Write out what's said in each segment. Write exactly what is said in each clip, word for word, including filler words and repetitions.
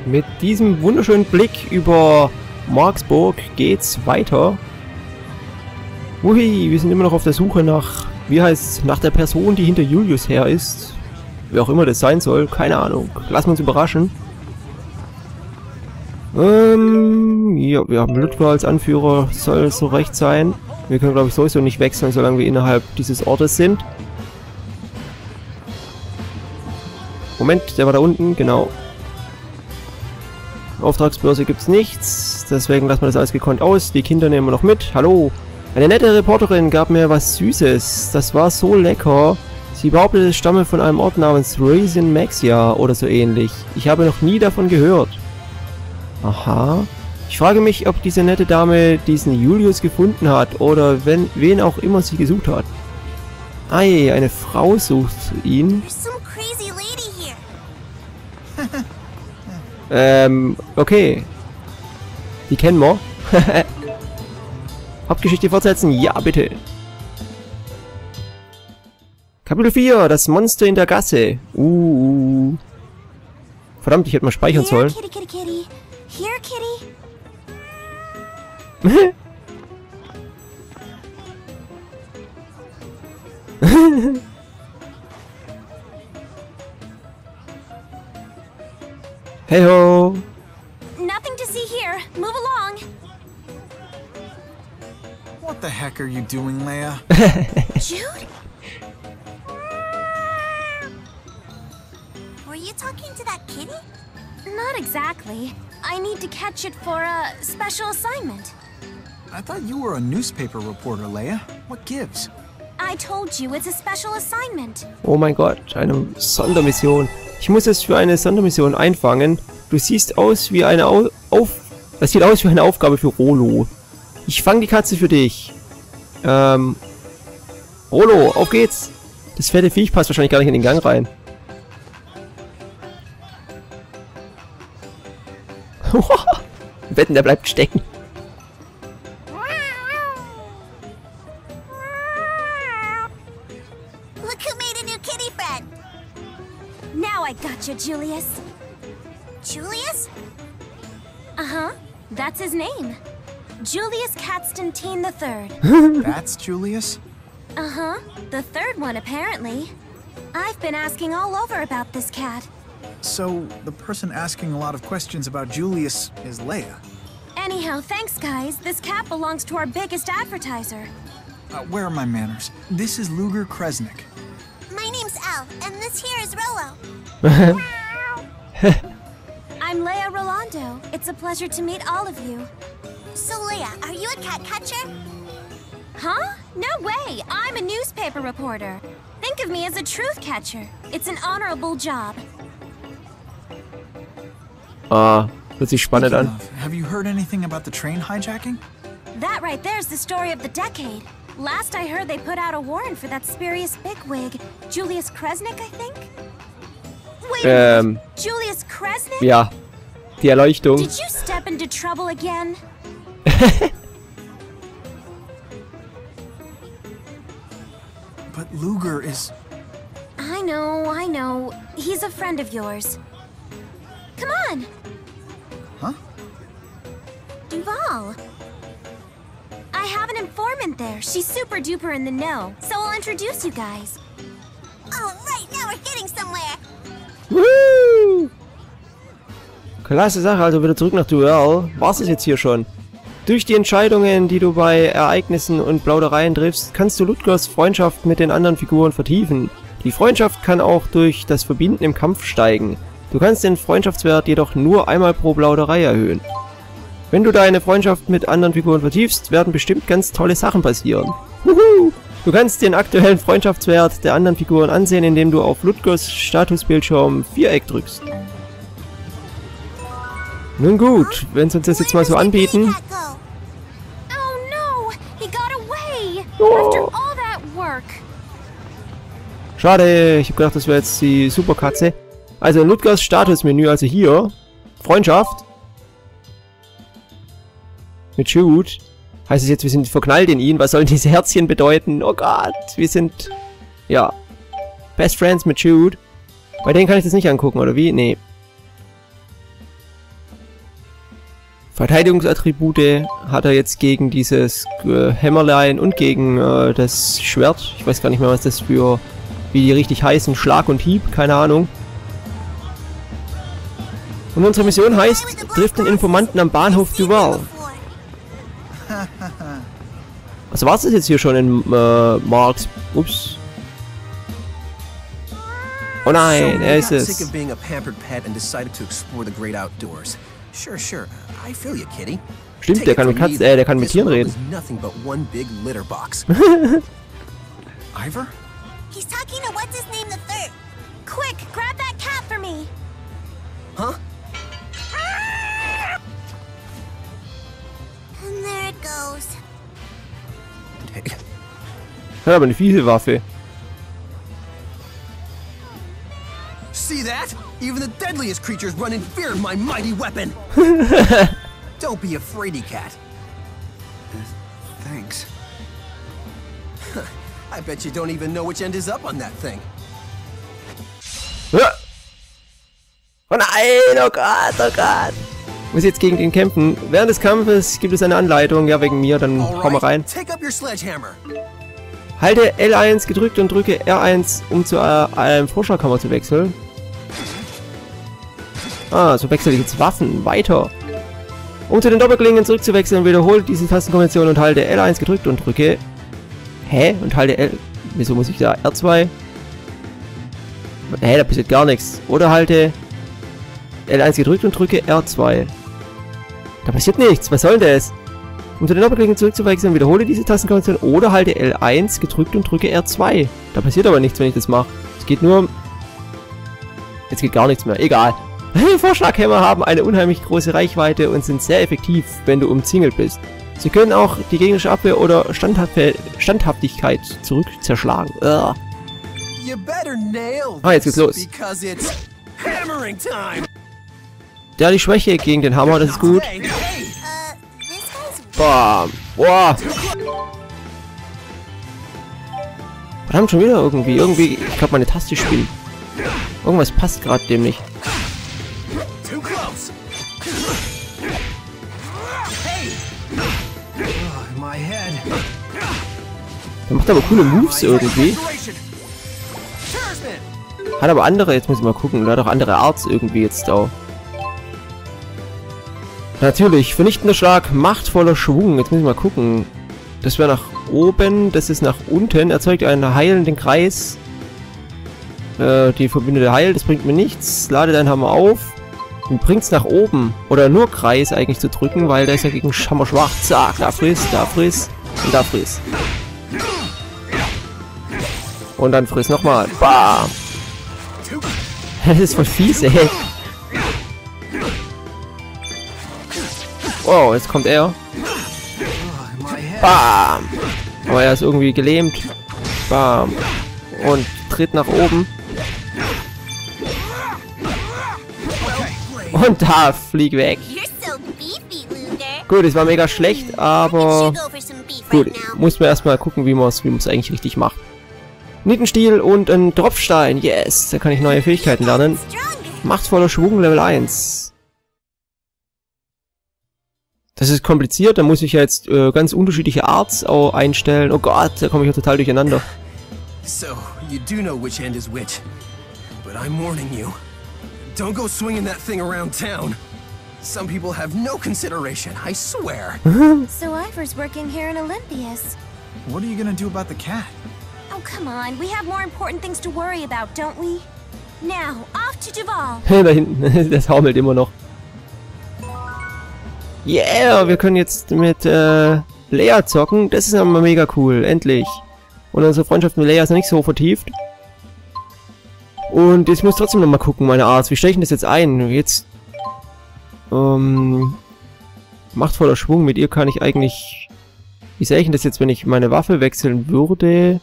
Mit diesem wunderschönen Blick über Marksburg geht's weiter. Ui, wir sind immer noch auf der Suche nach, wie heißt, nach der Person, die hinter Julius her ist. Wer auch immer das sein soll, keine Ahnung. Lassen wir uns überraschen. Ähm, ja, wir haben Ludger als Anführer, soll so recht sein. Wir können, glaube ich, sowieso nicht wechseln, solange wir innerhalb dieses Ortes sind. Moment, der war da unten, genau. Auftragsbörse gibt's nichts, deswegen lassen wir das alles gekonnt aus. Die Kinder nehmen wir noch mit. Hallo! Eine nette Reporterin gab mir was Süßes. Das war so lecker. Sie behauptet, es stamme von einem Ort namens Raisin Maxia oder so ähnlich. Ich habe noch nie davon gehört. Aha. Ich frage mich, ob diese nette Dame diesen Julius gefunden hat oder wenn, wen auch immer sie gesucht hat. Ei, eine Frau sucht ihn. ähm, okay. Die kennen wir. Hauptgeschichte fortsetzen? Ja, bitte. Kapitel vier, das Monster in der Gasse. Uh. Verdammt, ich hätte mal speichern sollen. Here, kitty, kitty, kitty. Here, kitty. Hey ho. Nothing to see here. Move along. What the heck are you doing, Leia? Jude? Were you talking to that kitty? Not exactly. I need to catch it for a special assignment. I thought you were a newspaper reporter, Leia. What gives? I told you it's a special assignment. Oh mein Gott, eine Sondermission. Ich muss es für eine Sondermission einfangen. Du siehst aus wie eine Au auf. Das sieht aus wie eine Aufgabe für Rolo. Ich fange die Katze für dich. Ähm. Rolo, auf geht's. Das fette Viech passt wahrscheinlich gar nicht in den Gang rein. Wetten, der bleibt stecken. Look who made a new kitty friend. Now I got you, Julius. Julius? Uh-huh. That's his name. Julius Katzenstein the Third. That's Julius? Uh-huh. The third one, apparently. I've been asking all over about this cat. So, the person asking a lot of questions about Julius is Leia. Anyhow, thanks, guys. This cat belongs to our biggest advertiser. Uh, where are my manners? This is Luger Kresnik. My name's Al, and this here is Rolo. I'm Leia Rolando. It's a pleasure to meet all of you. So, Leia, are you a cat catcher? Huh? No way! I'm a newspaper reporter. Think of me as a truth catcher. It's an honorable job. Ah, hört sich spannend an. Of, have you heard anything about the train hijacking? That right there's the story of the decade. Last I heard they put out a warrant for that spurious bigwig, Julius Kresnik, I think? Wait a Ähm, minute. Julius Kresnik? ja. Die Erleuchtung. Did you step into trouble again? But Luger is... I know, I know. He's a friend of yours. Come on. Huh? Duval. I have an informant there. She's super duper in the know. So I'll introduce you guys. All right, now we're getting somewhere. Woo! Klasse Sache, also wieder zurück nach Duell. War's es jetzt hier schon? Durch die Entscheidungen, die du bei Ereignissen und Plaudereien triffst, kannst du Ludgers Freundschaft mit den anderen Figuren vertiefen. Die Freundschaft kann auch durch das Verbinden im Kampf steigen. Du kannst den Freundschaftswert jedoch nur einmal pro Plauderei erhöhen. Wenn du deine Freundschaft mit anderen Figuren vertiefst, werden bestimmt ganz tolle Sachen passieren. Huhu! Du kannst den aktuellen Freundschaftswert der anderen Figuren ansehen, indem du auf Ludgers Statusbildschirm Viereck drückst. Nun gut, wenn sie uns das jetzt mal so anbieten. Oh. Schade, ich habe gedacht, das wäre jetzt die Superkatze. Also in Ludgers Statusmenü, also hier, Freundschaft. Mit Jude. Heißt es jetzt, wir sind verknallt in ihn? Was sollen diese Herzchen bedeuten? Oh Gott, wir sind, ja, Best Friends mit Jude. Bei denen kann ich das nicht angucken, oder wie? Nee. Verteidigungsattribute hat er jetzt gegen dieses äh, Hämmerlein und gegen äh, das Schwert. Ich weiß gar nicht mehr, was das für, wie die richtig heißen, Schlag und Hieb, keine Ahnung. Und unsere Mission heißt, trifft den Informanten am Bahnhof Duval. Also war es das jetzt hier schon in äh, Marks? Ups. Oh nein, er ist es. Stimmt, der kann mit Katzen, äh, der kann mit Tieren reden. Ivor? He's talking to what's his name the third. Quick, grab that cat for me. Huh? And there it goes. Ja, aber eine fiese Waffe. See that? Even the deadliest creatures run in fear of my mighty weapon. Don't be a fraidy cat. Thanks. I bet you don't even know which end is up on that thing. Oh nein, oh Gott, oh Gott. Ich muss jetzt gegen den kämpfen. Während des Kampfes gibt es eine Anleitung. Ja, wegen mir, dann hau mal rein. Halte L eins gedrückt und drücke R eins, um zu äh, einem Forscherkammer zu wechseln. Ah, so wechsle ich jetzt Waffen. Weiter. Um zu den Doppelklingen zurückzuwechseln, wiederhole diese Tastenkombination und halte L eins gedrückt und drücke... Hä? Und halte L... Wieso muss ich da R zwei? Hä, da passiert gar nichts. Oder halte L eins gedrückt und drücke R zwei. Da passiert nichts. Was soll denn das? Um zu den Doppelklingen zurückzuwechseln, wiederhole diese Tastenkombination oder halte L eins gedrückt und drücke R zwei. Da passiert aber nichts, wenn ich das mache. Es geht nur... Jetzt geht gar nichts mehr. Egal. Vorschlaghämmer haben eine unheimlich große Reichweite und sind sehr effektiv, wenn du umzingelt bist. Sie können auch die gegnerische Abwehr oder Standhaft Standhaftigkeit zurück zerschlagen. Ugh. Ah, jetzt geht's los. Ja, die Schwäche gegen den Hammer, das ist gut. Bam. Boah. Verdammt, schon wieder irgendwie. Irgendwie, ich glaube, meine Taste spielt. Irgendwas passt gerade dem nicht. Der macht aber coole Moves irgendwie. Hat aber andere, jetzt muss ich mal gucken, der hat auch andere Arts irgendwie jetzt auch. Natürlich, vernichtender Schlag, machtvoller Schwung. Jetzt muss ich mal gucken. Das wäre nach oben, das ist nach unten. Erzeugt einen heilenden Kreis. Äh, die verbündete Heil, das bringt mir nichts. Lade deinen Hammer auf. Und bringt's nach oben. Oder nur Kreis eigentlich zu drücken, weil der ist ja gegen Hammer schwach. Zack, da friss, da friss und da friss. Und dann friss nochmal. Bam! Das ist voll fies, ey. Wow, jetzt kommt er. Bam! Aber er ist irgendwie gelähmt. Bam! Und tritt nach oben. Und da, flieg weg. Gut, es war mega schlecht, aber... Gut, muss man erstmal gucken, wie man es wie man es eigentlich richtig macht. Nietenstiel und ein Tropfstein. Yes, da kann ich neue Fähigkeiten lernen. Machtvoller Schwung Level eins. Das ist kompliziert, da muss ich jetzt äh, ganz unterschiedliche Arts auch einstellen. Oh Gott, da komme ich ja total durcheinander. So, you do know which end is which. But I'm warning you. Don't go swinging that thing around town. Some people have no consideration, I swear. So Ivor's working here in Olympias. What are you gonna do about the cat? Oh, come on. We have more important things to worry about, don't we? Now, off to Duval. Da hinten, das haumelt immer noch. Yeah, wir können jetzt mit äh, Lea zocken. Das ist aber mega cool, endlich. Und unsere Freundschaft mit Lea ist noch nicht so vertieft. Und ich muss trotzdem noch mal gucken, meine Arzt. Wie stelle ich denn das jetzt ein? Jetzt... Ähm... Machtvoller Schwung. Mit ihr kann ich eigentlich... Wie sehe ich denn das jetzt, wenn ich meine Waffe wechseln würde?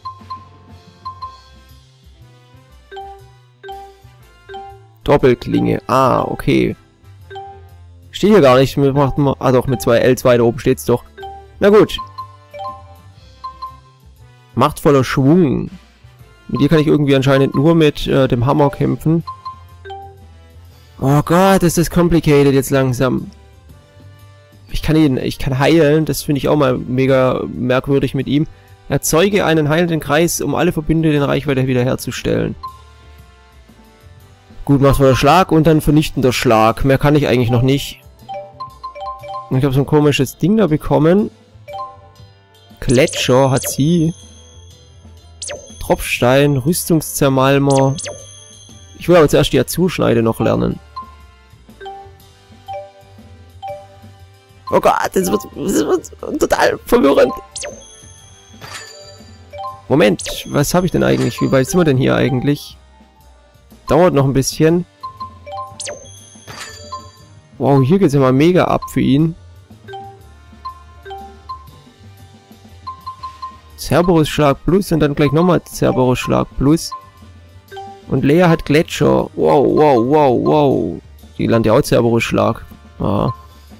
Doppelklinge. Ah, okay. Steht hier gar nicht. Wir machen mal... Ah doch, mit zwei L zwei da oben steht's doch. Na gut. Machtvoller Schwung. Mit ihr kann ich irgendwie anscheinend nur mit äh, dem Hammer kämpfen. Oh Gott, ist das complicated jetzt langsam. Ich kann ihn, ich kann heilen, das finde ich auch mal mega merkwürdig mit ihm. Erzeuge einen heilenden Kreis, um alle Verbündeten in Reichweite wiederherzustellen. Gut, machtvoller Schlag und dann vernichtender Schlag. Mehr kann ich eigentlich noch nicht. Und ich habe so ein komisches Ding da bekommen. Gletscher hat sie. Tropfstein, Rüstungszermalmer. Ich will aber zuerst die Azurschneide noch lernen. Oh Gott, das wird, das wird total verwirrend. Moment, was habe ich denn eigentlich? Wie weit sind wir denn hier eigentlich? Dauert noch ein bisschen. Wow, hier geht es ja mal mega ab für ihn. Cerberus Schlag Plus und dann gleich nochmal Cerberus Schlag Plus. Und Lea hat Gletscher. Wow, wow, wow, wow. Die lernt ja auch Cerberus Schlag. Ah.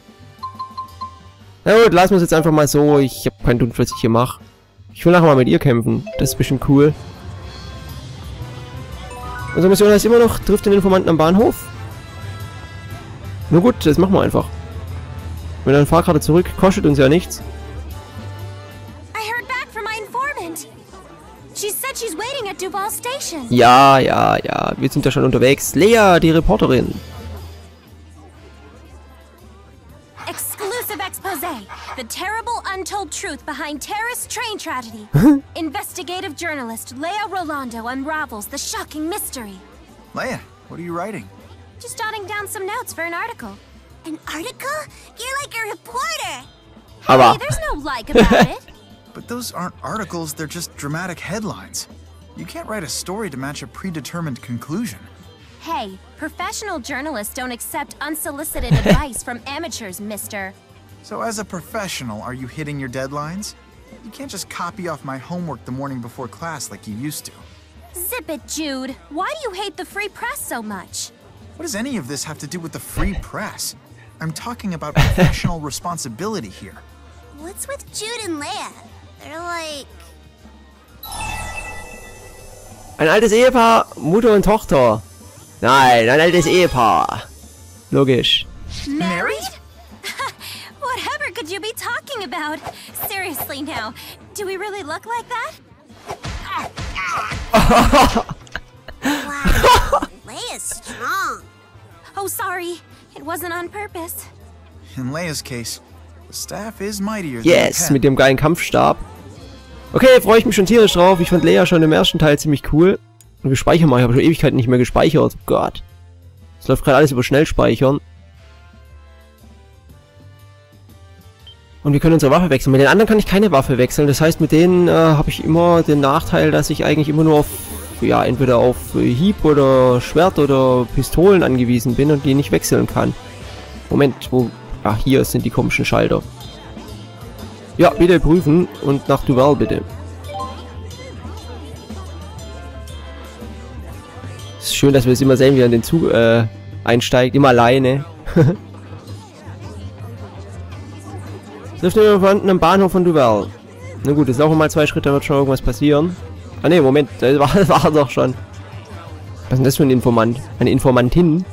Na gut, lassen wir es jetzt einfach mal so. Ich habe keinen Dunst, was ich hier mache. Ich will nachher mal mit ihr kämpfen. Das ist bestimmt cool. Unsere Mission heißt immer noch, trifft den Informanten am Bahnhof. Nur gut, das machen wir einfach. Wenn eine Fahrkarte zurück, kostet uns ja nichts. Ja, ja, ja. Wir sind ja schon unterwegs. Lea, die Reporterin. Exclusive exposé. The terrible untold truth behind terrorist train tragedy. Investigative journalist Lea Rolando unravels the shocking mystery. Leia, what are you writing? Just jotting down some notes for an article. An article? You're like a reporter. Aber. Hey, there's no like about it. But those aren't articles, they're just dramatic headlines. You can't write a story to match a predetermined conclusion. Hey, professional journalists don't accept unsolicited advice from amateurs, mister. So as a professional, are you hitting your deadlines? You can't just copy off my homework the morning before class like you used to. Zip it, Jude. Why do you hate the free press so much? What does any of this have to do with the free press? I'm talking about professional responsibility here. What's with Jude and Leia? They're like... Ein altes Ehepaar, Mutter und Tochter. Nein, ein altes Ehepaar. Logisch. Married? Whatever could you be talking about? Seriously now, do we really look like that? Wow, Leia's strong. Oh, sorry. It wasn't on purpose. In Leia's case, the staff is mightier than Yes, the mit dem geilen Kampfstab. Okay, freue ich mich schon tierisch drauf. Ich fand Lea schon im ersten Teil ziemlich cool. Und wir speichern mal. Ich habe schon Ewigkeiten nicht mehr gespeichert. Oh Gott. Es läuft gerade alles über Schnellspeichern. Und wir können unsere Waffe wechseln. Mit den anderen kann ich keine Waffe wechseln. Das heißt, mit denen äh, habe ich immer den Nachteil, dass ich eigentlich immer nur auf, ja, entweder auf Hieb oder Schwert oder Pistolen angewiesen bin und die nicht wechseln kann. Moment, wo... Ach, hier sind die komischen Schalter. Ja, bitte prüfen und nach Duval bitte. Es ist schön, dass wir es immer sehen, wie er in den Zug äh, einsteigt. Immer alleine. Trifft den Informanten am Bahnhof von Duval. Na gut, jetzt laufen wir mal zwei Schritte, da wird schon irgendwas passieren. Ah ne, Moment, das war, das war doch schon. Was ist denn das für ein Informant? Eine Informantin?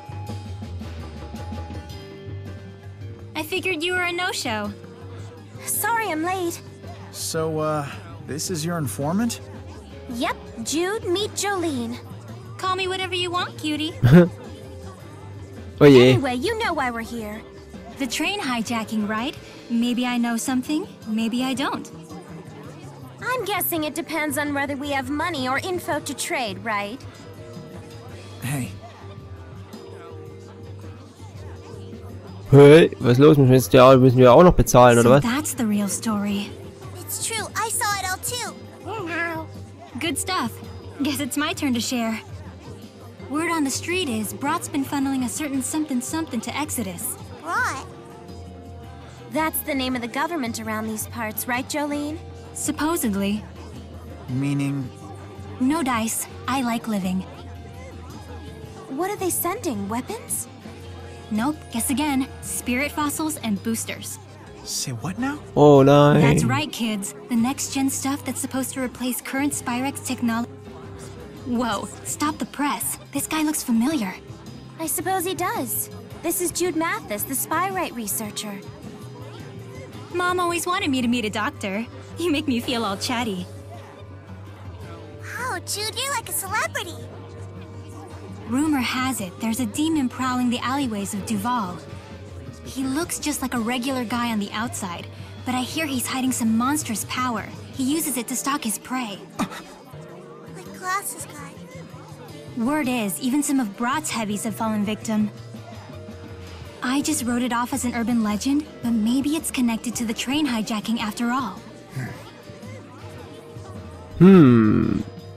I figured you were a no-show. Sorry I'm late. So, uh, this is your informant? Yep, Jude, meet Jolene. Call me whatever you want, cutie. Oh je. Anyway, you know why we're here. The train hijacking, right? Maybe I know something, maybe I don't. I'm guessing it depends on whether we have money or info to trade, right? Hey. Hey, was ist los? Müssen wir, jetzt, ja, müssen wir auch noch bezahlen, oder was? That's the real story. It's true, I saw it all too. Good stuff. Guess it's my turn to share. Word on the street is Brat's been funneling a certain something something to Exodus. Brat? That's the name of the government around these parts, right, Jolene? Supposedly. Meaning? No dice. I like living. What are they sending? Weapons? Nope. Guess again. Spirit fossils and boosters. Say what now? Oh nein. That's right, kids. The next-gen stuff that's supposed to replace current Spyrex technology. Whoa, stop the press. This guy looks familiar. I suppose he does. This is Jude Mathis, the Spyrite researcher. Mom always wanted me to meet a doctor. You make me feel all chatty. Wow, Jude, you're like a celebrity. Rumor has it there's a demon prowling the alleyways of Duval. He looks just like a regular guy on the outside, but I hear he's hiding some monstrous power. He uses it to stalk his prey. Like Glasses Guy. Word is, even some of Brat's heavies have fallen victim. I just wrote it off as an urban legend, but maybe it's connected to the train hijacking after all. Hmm.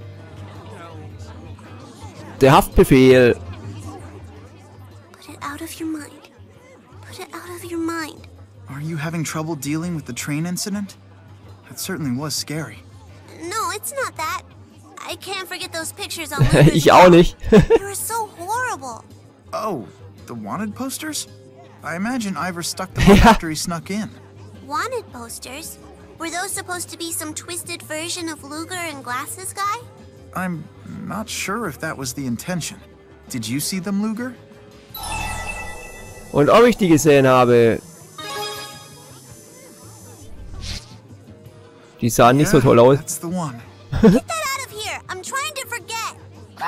Der Haftbefehl. Put it out of your mind. Put it out of your mind. Are you having trouble dealing with the train incident? That certainly was scary. No, it's not that. I can't forget those pictures on Luger's Ich auch nicht. They were so horrible. Oh, the wanted posters? I imagine Ivor stuck them up Yeah. after he snuck in. Wanted posters? Were those supposed to be some twisted version of Luger and Glasses Guy? I'm not sure if that was the intention. Did you see them, Luger? Und ob ich die gesehen habe. Die sahen nicht so toll aus. That's the one. Get that out of here! I'm trying to forget!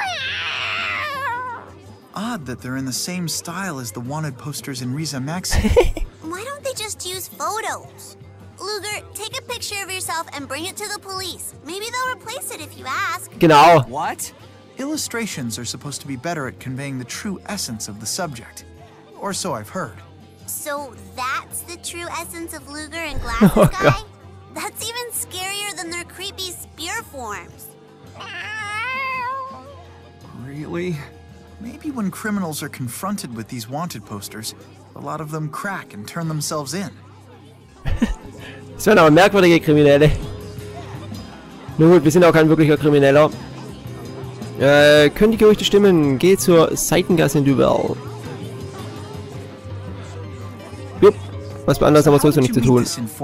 Odd that they're in the same style as the wanted posters in Riza Maxi. Why don't they just use photos? Luger, take a picture of yourself and bring it to the police. Maybe they'll replace it if you ask. Genau. What? Illustrations are supposed to be better at conveying the true essence of the subject. Or so I've heard. So that's the true essence of Luger and Glasses Oh, Guy? God. That's even scarier than their creepy spear forms. Really? Maybe when criminals are confronted with these wanted posters, a lot of them crack and turn themselves in. Das wären aber merkwürdige Kriminelle. Nur gut, wir sind auch kein wirklicher Krimineller. Äh, können die Gerüchte stimmen? Geh zur Seitengasse in Duval. Jupp. Was anderes haben wir sowieso nicht zu tun.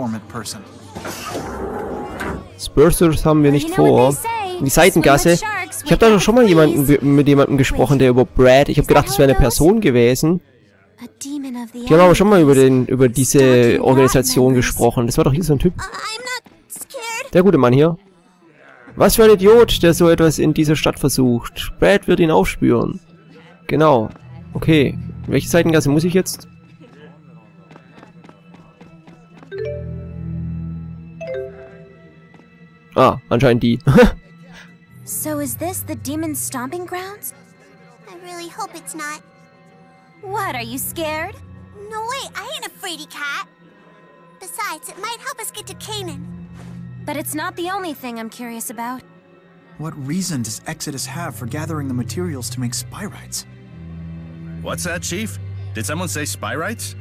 Spursers haben wir nicht vor. In die Seitengasse. Ich habe da doch schon mal jemanden mit jemandem gesprochen, der über Brad. Ich habe gedacht, das wäre eine Person gewesen. Die haben aber schon mal über den über diese Organisation gesprochen. Das war doch hier so ein Typ. Der gute Mann hier. Was für ein Idiot, der so etwas in dieser Stadt versucht. Brad wird ihn aufspüren. Genau. Okay. Welche Seitengasse muss ich jetzt? Ah, anscheinend die. So is this the demon's stomping grounds? I really hope it's not. What, are you scared? No way, I ain't a fraidy cat. Besides, it might help us get to Canaan. But it's not the only thing I'm curious about. What reason does Exodus have for gathering the materials to make Spyrites? What's that, Chief? Did someone say Spyrites?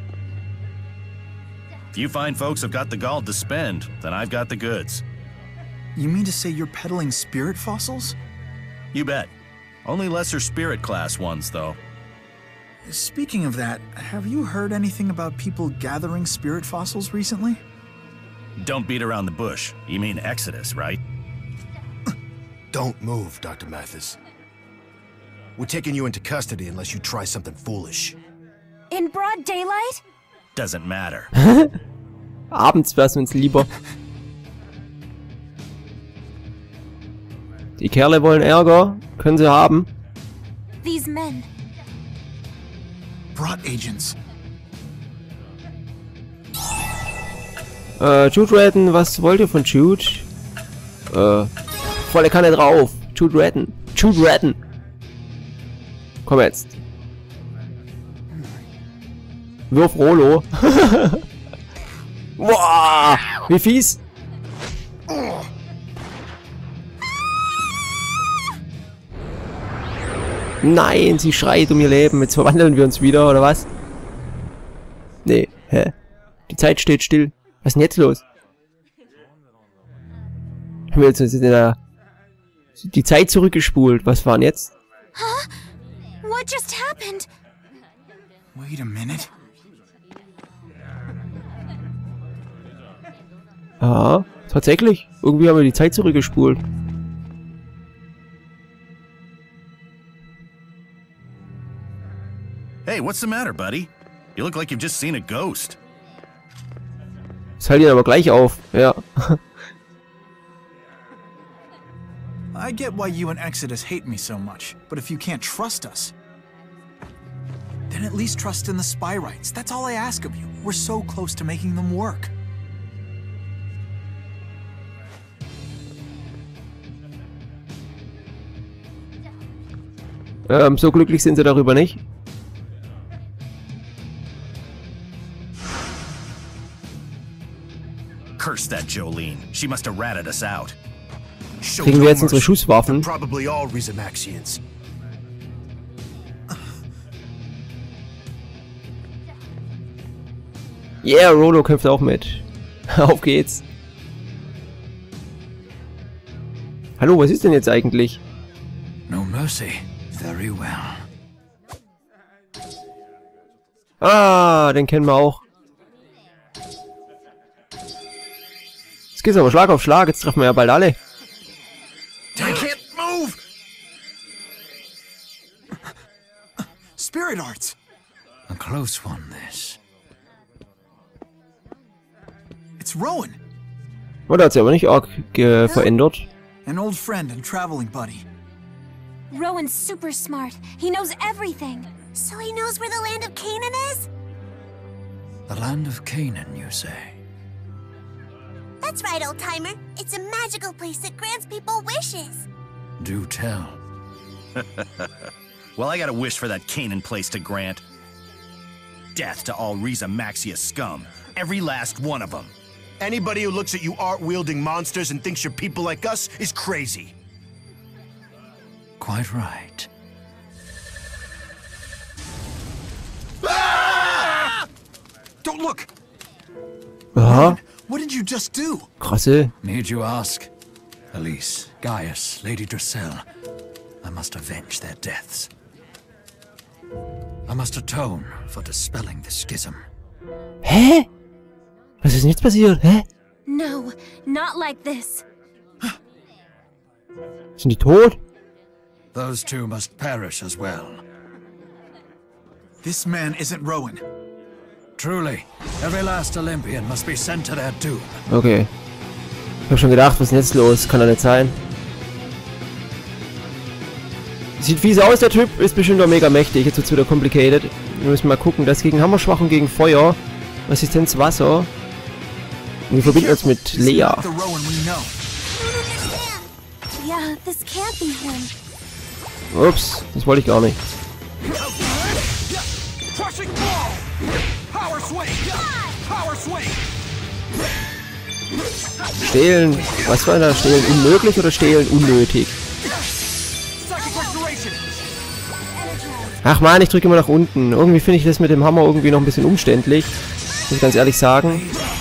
If you fine folks have got the gall to spend, then I've got the goods. You mean to say you're peddling spirit fossils? You bet. Only lesser spirit class ones, though. Speaking of that, have you heard anything about people gathering spirit fossils recently? Don't beat around the bush. You mean Exodus, right? Don't move, Doctor Mathis. We're taking you into custody unless you try something foolish. In broad daylight? Doesn't matter. Abends wär's uns lieber. Die Kerle wollen Ärger. Können sie haben. These men. Brought agents. Äh, Jude Redden, was wollt ihr von Jude? Äh, volle Kanne drauf. Jude Redden. Jude Redden. Komm jetzt. Wirf Rolo. Boah, wie fies. Nein, sie schreit um ihr Leben. Jetzt verwandeln wir uns wieder, oder was? Nee, hä? Die Zeit steht still. Was ist denn jetzt los? Haben wir jetzt in der die Zeit zurückgespult. Was war denn jetzt? Huh? What just happened? Wait a minute. Ah, tatsächlich. Irgendwie haben wir die Zeit zurückgespult. Hey, what's the matter, buddy? You look like you've just seen a ghost. Das hält ihn aber gleich auf. Ja. I get why you and Exodus hate me so much, but if you can't trust us, then at least trust in the Spyrites. That's all I ask of you. We're so close to making them work. Ähm, so glücklich sind sie darüber nicht. Curse that Jolene. She must have ratted us out. Kriegen wir jetzt unsere Schusswaffen? Probably all Rizamaxians. Yeah, Rolo kämpft auch mit. Auf geht's. Hallo, was ist denn jetzt eigentlich? No mercy. Very well. Ah, den kennen wir auch. Jetzt geht's aber Schlag auf Schlag, jetzt treffen wir ja bald alle. I can't move! Spirit Arts! A close one, this. It's Rowan! Oh, der hat sich aber nicht arg äh, verändert. An old friend and traveling buddy. Rowan's super smart. He knows everything. So he knows where the land of Canaan is? The land of Canaan, you say? That's right, old-timer. It's a magical place that grants people wishes. Do tell. Well, I got a wish for that Canaan place to grant. Death to all Rizamaxia scum. Every last one of them. Anybody who looks at you art-wielding monsters and thinks you're people like us is crazy. Quite right. Ah! Don't look! Aha, What did you just do? krasse. Need you ask? Elise, Gaius, Lady Dracel. I must avenge their deaths. I must atone for dispelling the schism. Hä? Was ist denn jetzt passiert? Hä? No, not like this. Sind die tot? Those two must perish as well. This man isn't Rowan. Truly, every last Olympian must be sent to their doom. Okay. Ich hab schon gedacht, was ist denn jetzt los? Kann doch nicht sein. Sieht fies aus, der Typ. Ist bestimmt auch mega mächtig. Jetzt wird's wieder complicated. Wir müssen mal gucken. Das gegen Hammerschwach und gegen Feuer. Resistenz Wasser. Und wir verbinden uns mit Lea. Yeah, this can't be him. Ups, das wollte ich gar nicht. Stehlen. Was war da? Stehlen unmöglich oder stehlen unnötig? Ach man, ich drücke immer nach unten. Irgendwie finde ich das mit dem Hammer irgendwie noch ein bisschen umständlich. Muss ich ganz ehrlich sagen.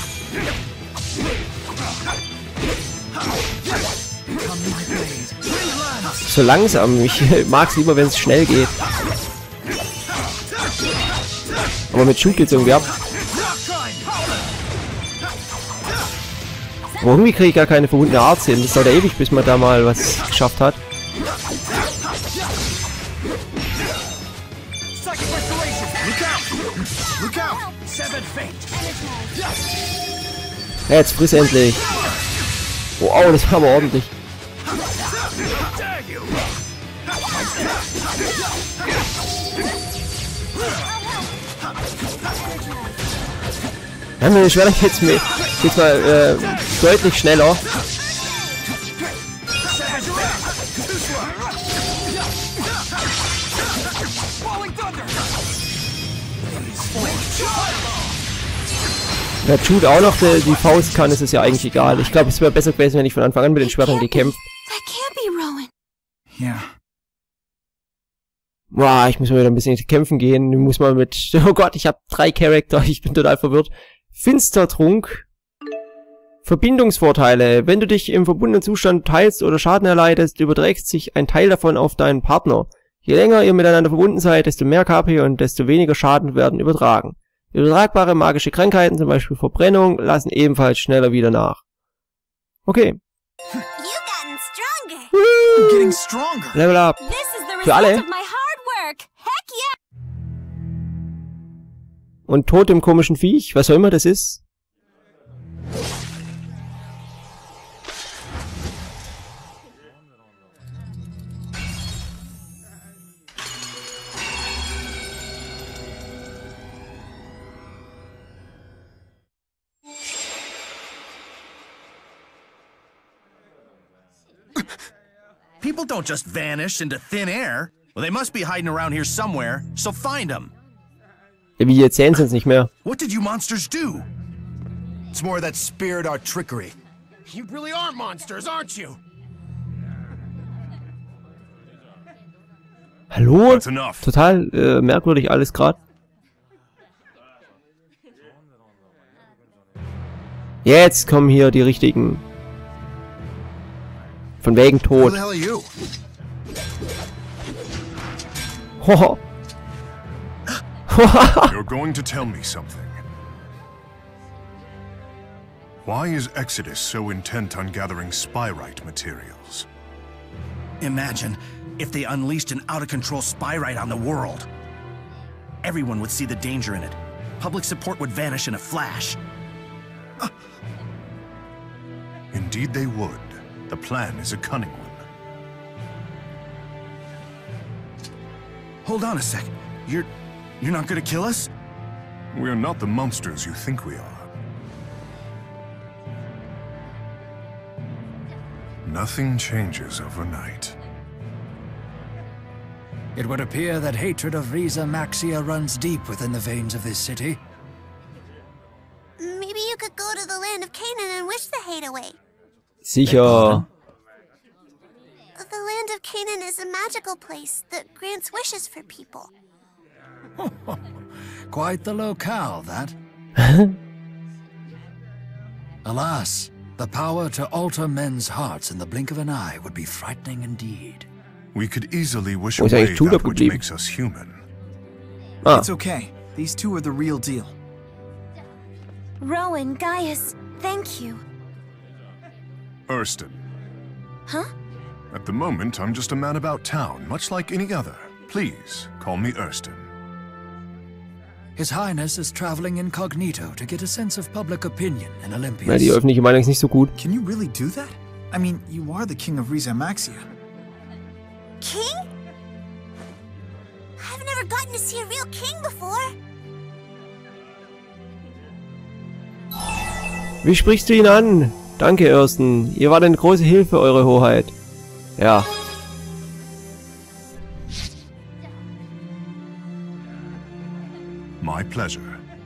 So langsam. Ich mag es lieber, wenn es schnell geht. Aber mit Shoot geht's irgendwie ab. Aber irgendwie kriege ich gar keine verwundene Art hin. Das dauert ja ewig, bis man da mal was geschafft hat. Ja, jetzt friss endlich. Wow, das war aber ordentlich. Ja, mir ist schwer jetzt mit. Jetzt mal äh, deutlich schneller. Ja, Jude auch noch die, die Faust kann, ist es ja eigentlich egal. Ich glaube, es wäre besser gewesen, wenn ich von Anfang an mit den Schwertern gekämpft. That can't be Rowan. Yeah. Boah, ich muss mal wieder ein bisschen kämpfen gehen. Ich muss mal mit... Oh Gott, ich habe drei Charakter. Ich bin total verwirrt. Finstertrunk. Verbindungsvorteile. Wenn du dich im verbundenen Zustand teilst oder Schaden erleidest, überträgt sich ein Teil davon auf deinen Partner. Je länger ihr miteinander verbunden seid, desto mehr K P und desto weniger Schaden werden übertragen. Übertragbare magische Krankheiten, zum Beispiel Verbrennung, lassen ebenfalls schneller wieder nach. Okay. You've gotten stronger. I'm getting stronger. Level up. This is the Für alle. result of my hard work. Heck yeah. Und tot dem komischen Viech, was auch immer das ist. People don't just vanish into thin air. Well, they must be hiding around here somewhere, so find them. Ja, wie, jetzt sehen sie uns nicht mehr. What did you monsters do? It's more of that spirit art trickery. You really are monsters, aren't you? Hallo? That's enough. Total äh, merkwürdig alles gerade. Jetzt kommen hier die richtigen. Von wegen Who tot. the hell are you? Hoho. You're going to tell me something. Why is Exodus so intent on gathering Spyrite materials? Imagine if they unleashed an out-of-control Spyrite on the world. Everyone would see the danger in it. Public support would vanish in a flash. Indeed they would. The plan is a cunning one. Hold on a sec. You're... you're not gonna kill us? We're not the monsters you think we are. Nothing changes overnight. It would appear that hatred of Riza Maxia runs deep within the veins of this city. Maybe you could go to the land of Canaan and wish the hate away. Sicher. The land of Canaan is a magical place that grants wishes for people. Quite the locale, that. Alas, the power to alter men's hearts in the blink of an eye would be frightening indeed. We could easily wish Wo ist away eigentlich Tudor that which geblieben? makes us human. Ah, It's okay. These two are the real deal. Rowan, Gaius, thank you. Erston. Huh? At the moment, I'm just a man about town, much like any other. Please, call me Erston. His Highness is traveling incognito to get a sense of public opinion in na, Olympus. die öffentliche Meinung ist nicht so gut. Can you really do that? I mean, you are the king of Riza Maxia. King? I've never gotten to see a real king before. Wie sprichst du ihn an? Danke, Erston. Ihr wart eine große Hilfe, Eure Hoheit. Ja. My pleasure.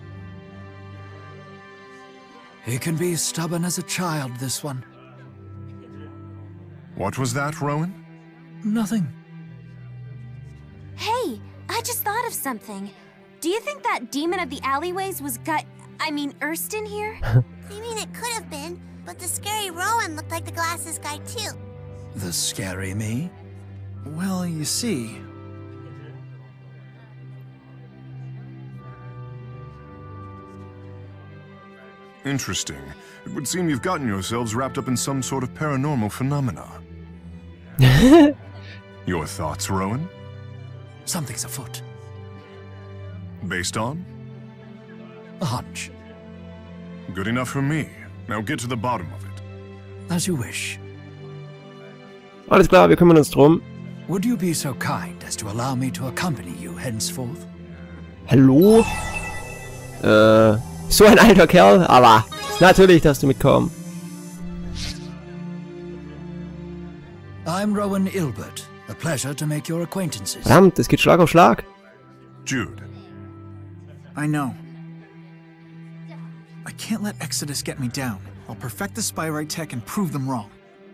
He can be stubborn as a child, this one. What was that, Rowan? Nothing. Hey, I just thought of something. Do you think that demon of the alleyways was Gut... I mean, Erston here? I mean, it could have been, but the scary Rowan looked like the glasses guy too. The scary me? Well, you see... Interesting. It would seem you've gotten yourselves wrapped up in some sort of paranormal phenomena. Your thoughts, Rowan? Something's afoot. Based on? A hunch. Good enough for me. Now get to the bottom of it. As you wish. Alles klar, wir kümmern uns drum. Would you be so kind as to allow me to accompany you henceforth? Hallo? Äh, so ein alter Kerl, aber natürlich darfst du mitkommen. I'm Rowan Ilbert. A pleasure to make your acquaintances. Verdammt, es geht Schlag auf Schlag. Jude. I know. I can't let Exodus get me down. I'll perfect the Spyrite tech and prove them wrong.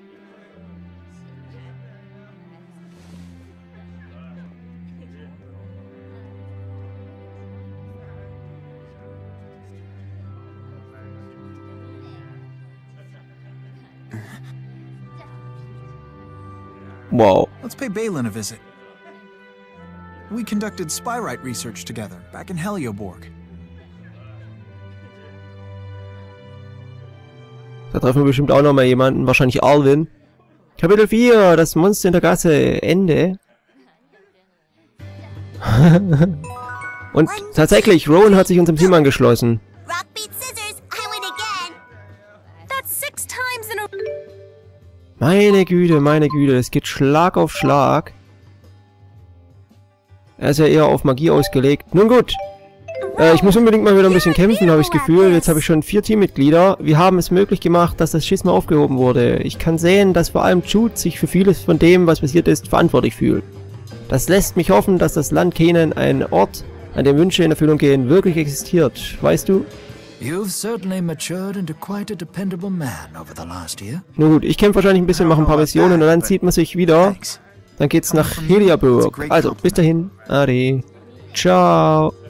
Wow. Let's pay Balin a visit. We conducted Spyrite research together, back in Helioborg. Da treffen wir bestimmt auch noch mal jemanden, wahrscheinlich Alvin. Kapitel vier, das Monster in der Gasse, Ende. Und tatsächlich, Rowan hat sich unserem Team angeschlossen. Rock beat scissors, I win again. That's six times in a... Meine Güte, meine Güte, es geht Schlag auf Schlag. Er ist ja eher auf Magie ausgelegt. Nun gut. Äh, ich muss unbedingt mal wieder ein bisschen kämpfen, habe ich das Gefühl. Jetzt habe ich schon vier Teammitglieder. Wir haben es möglich gemacht, dass das Schisma aufgehoben wurde. Ich kann sehen, dass vor allem Jude sich für vieles von dem, was passiert ist, verantwortlich fühlt. Das lässt mich hoffen, dass das Land Kanan, ein Ort, an dem Wünsche in Erfüllung gehen, wirklich existiert. Weißt du? You've certainly matured into quite a dependable man over the last year. Nun gut, ich kämpfe wahrscheinlich ein bisschen, mache ein paar Missionen und dann sieht man sich wieder. Dann geht's nach Heliaburg. Also, bis dahin. Ade. Ciao.